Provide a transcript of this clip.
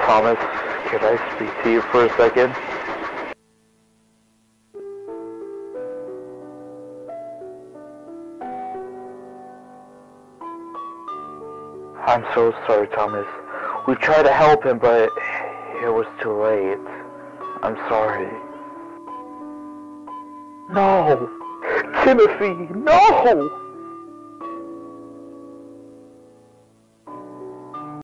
Thomas, could I speak to you for a second? I'm so sorry, Thomas. We tried to help him, but it was too late. I'm sorry. No! Timothy, no!